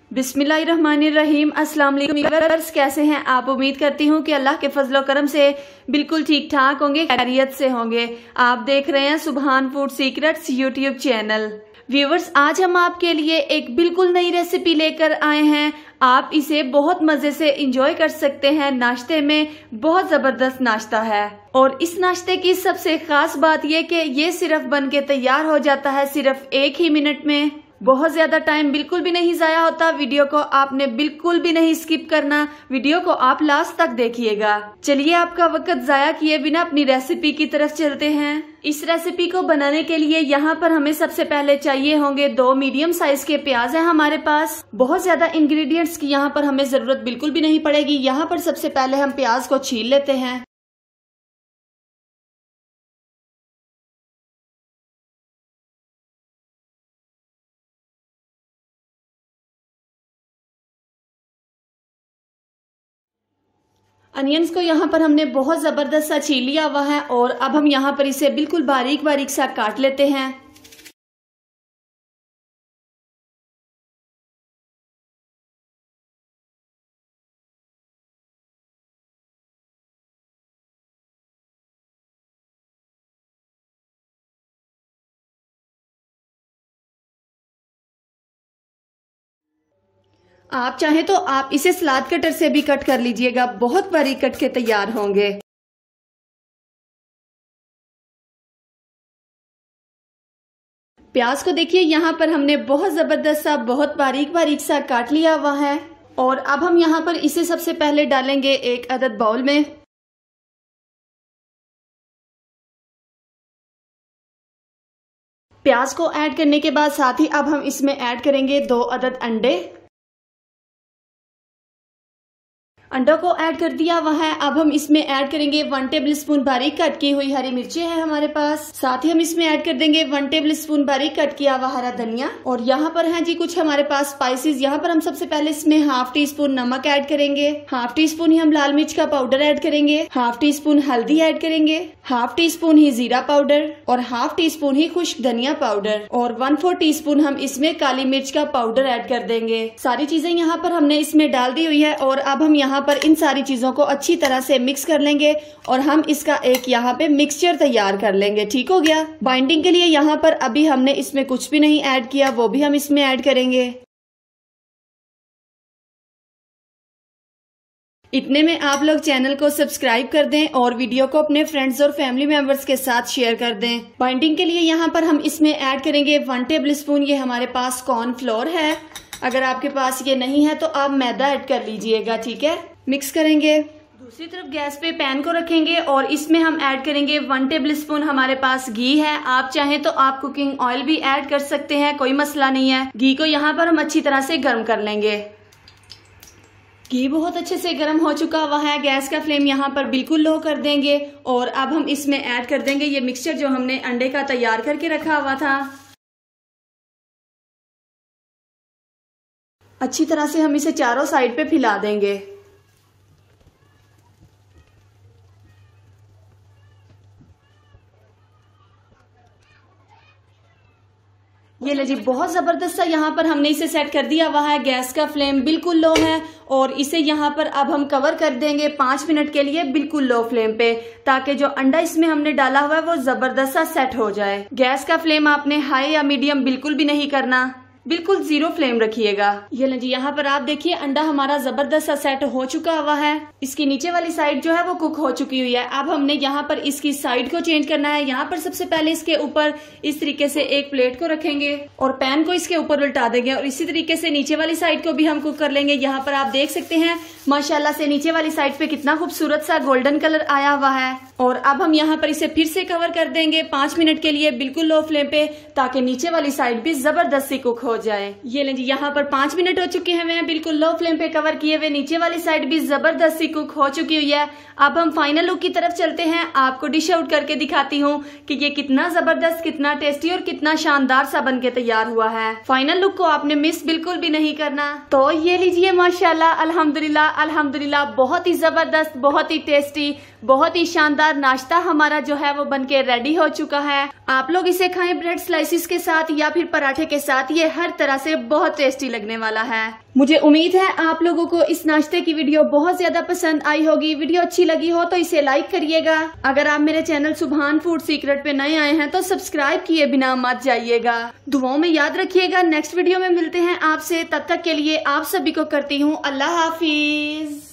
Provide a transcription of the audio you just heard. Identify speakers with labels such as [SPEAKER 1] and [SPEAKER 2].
[SPEAKER 1] बिस्मिल्लाहिर्रहमानिर्रहीम। अस्सलाम वालेकुम व्यूअर्स, कैसे हैं आप? उम्मीद करती हूँ कि अल्लाह के फजलो करम से बिल्कुल ठीक ठाक होंगे, खैरियत से होंगे। आप देख रहे हैं Subhan food secrets YouTube channel. Viewers, आज हम आपके लिए एक बिल्कुल नई रेसिपी लेकर आए हैं। आप इसे बहुत मजे से इंजॉय कर सकते हैं। नाश्ते में बहुत जबरदस्त नाश्ता है और इस नाश्ते की सबसे खास बात यह कि ये सिर्फ बन के तैयार हो जाता है सिर्फ 1 ही मिनट में। बहुत ज्यादा टाइम बिल्कुल भी नहीं जाया होता। वीडियो को आपने बिल्कुल भी नहीं स्किप करना, वीडियो को आप लास्ट तक देखिएगा। चलिए आपका वक्त जाया किए बिना अपनी रेसिपी की तरफ चलते हैं। इस रेसिपी को बनाने के लिए यहाँ पर हमें सबसे पहले चाहिए होंगे 2 मीडियम साइज के प्याज है हमारे पास। बहुत ज्यादा इंग्रेडिएंट्स की यहाँ पर हमें जरूरत बिल्कुल भी नहीं पड़ेगी। यहाँ पर सबसे पहले हम प्याज को छील लेते हैं। अनियंस को यहाँ पर हमने बहुत जबरदस्त सा छील लिया हुआ है और अब हम यहाँ पर इसे बिल्कुल बारीक बारीक सा काट लेते हैं। आप चाहें तो आप इसे सलाद कटर से भी कट कर लीजिएगा, बहुत बारीक कट के तैयार होंगे। प्याज को देखिए यहाँ पर हमने बहुत जबरदस्त सा बहुत बारीक बारीक सा काट लिया हुआ है और अब हम यहाँ पर इसे सबसे पहले डालेंगे एक अदद बाउल में। प्याज को ऐड करने के बाद साथ ही अब हम इसमें ऐड करेंगे 2 अदद अंडे। अंडों को ऐड कर दिया हुआ है। अब हम इसमें ऐड करेंगे 1 टेबल स्पून बारीक कट की हुई हरी मिर्ची है हमारे पास। साथ ही हम इसमें ऐड कर देंगे 1 टेबल स्पून बारीक कट किया हुआ हरा धनिया। और यहाँ पर है जी कुछ हमारे पास स्पाइसेस। यहाँ पर हम सबसे पहले इसमें ½ टीस्पून नमक ऐड करेंगे, ½ टीस्पून ही हम लाल मिर्च का पाउडर ऐड करेंगे, ½ टीस्पून हल्दी ऐड करेंगे, ½ टीस्पून ही जीरा पाउडर और ½ टीस्पून ही खुश्क धनिया पाउडर और 1/4 टीस्पून हम इसमें काली मिर्च का पाउडर ऐड कर देंगे। सारी चीजें यहाँ पर हमने इसमें डाल दी हुई है और अब हम यहाँ पर इन सारी चीजों को अच्छी तरह से मिक्स कर लेंगे और हम इसका एक यहाँ पे मिक्सचर तैयार कर लेंगे। ठीक हो गया। बाइंडिंग के लिए यहाँ पर अभी हमने इसमें कुछ भी नहीं ऐड किया, वो भी हम इसमें ऐड करेंगे। इतने में आप लोग चैनल को सब्सक्राइब कर दें और वीडियो को अपने फ्रेंड्स और फैमिली मेंबर्स के साथ शेयर कर दें। बाइंडिंग के लिए यहाँ पर हम इसमें ऐड करेंगे 1 टेबल स्पून ये हमारे पास कॉर्नफ्लोर है। अगर आपके पास ये नहीं है तो आप मैदा ऐड कर लीजिएगा। ठीक है, मिक्स करेंगे। दूसरी तरफ गैस पे पैन को रखेंगे और इसमें हम ऐड करेंगे 1 टेबल स्पून हमारे पास घी है। आप चाहें तो आप कुकिंग ऑयल भी ऐड कर सकते हैं, कोई मसला नहीं है। घी को यहाँ पर हम अच्छी तरह से गर्म कर लेंगे। घी बहुत अच्छे से गर्म हो चुका हुआ है। गैस का फ्लेम यहाँ पर बिल्कुल लो कर देंगे और अब हम इसमें ऐड कर देंगे ये मिक्सचर जो हमने अंडे का तैयार करके रखा हुआ था। अच्छी तरह से हम इसे चारों साइड पे फैला देंगे। ये ले जी, बहुत जबरदस्त सा यहाँ पर हमने इसे सेट कर दिया हुआ है। गैस का फ्लेम बिल्कुल लो है और इसे यहाँ पर अब हम कवर कर देंगे 5 मिनट के लिए बिल्कुल लो फ्लेम पे, ताकि जो अंडा इसमें हमने डाला हुआ है वो जबरदस्त सा सेट हो जाए। गैस का फ्लेम आपने हाई या मीडियम बिल्कुल भी नहीं करना, बिल्कुल 0 फ्लेम रखिएगा। ये ले जी, यहाँ पर आप देखिए अंडा हमारा जबरदस्त सा सेट हो चुका हुआ है। इसकी नीचे वाली साइड जो है वो कुक हो चुकी हुई है। अब हमने यहाँ पर इसकी साइड को चेंज करना है। यहाँ पर सबसे पहले इसके ऊपर इस तरीके से एक प्लेट को रखेंगे और पैन को इसके ऊपर उल्टा देंगे और इसी तरीके से नीचे वाली साइड को भी हम कुक कर लेंगे। यहाँ पर आप देख सकते हैं माशाल्लाह से नीचे वाली साइड पे कितना खूबसूरत सा गोल्डन कलर आया हुआ है। और अब हम यहाँ पर इसे फिर से कवर कर देंगे 5 मिनट के लिए बिल्कुल लो फ्लेम पे, ताकि नीचे वाली साइड भी जबरदस्ती कुक हो जाए। ये लें जी, यहाँ पर 5 मिनट हो चुके हैं बिल्कुल लो फ्लेम पे कवर किए हुए। नीचे वाली साइड भी जबरदस्ती कुक हो चुकी हुई है। अब हम फाइनल लुक की तरफ चलते हैं। आपको डिश आउट करके दिखाती हूँ कि ये कितना जबरदस्त, कितना टेस्टी और कितना शानदार सा बन के तैयार हुआ है। फाइनल लुक को आपने मिस बिल्कुल भी नहीं करना। तो ये लीजिए, माशाल्लाह अल्हम्दुलिल्लाह अल्हम्दुलिल्लाह, बहुत ही जबरदस्त, बहुत ही टेस्टी, बहुत ही शानदार मजेदार नाश्ता हमारा जो है वो बनके रेडी हो चुका है। आप लोग इसे खाएं ब्रेड स्लाइसिस के साथ या फिर पराठे के साथ, ये हर तरह से बहुत टेस्टी लगने वाला है। मुझे उम्मीद है आप लोगों को इस नाश्ते की वीडियो बहुत ज्यादा पसंद आई होगी। वीडियो अच्छी लगी हो तो इसे लाइक करिएगा। अगर आप मेरे चैनल सुभान फूड सीक्रेट पे नए आए हैं तो सब्सक्राइब किए बिना मत जाइएगा। दुआओं में याद रखिएगा। नेक्स्ट वीडियो में मिलते हैं आपसे, तब तक के लिए आप सभी को करती हूँ अल्लाह हाफिज।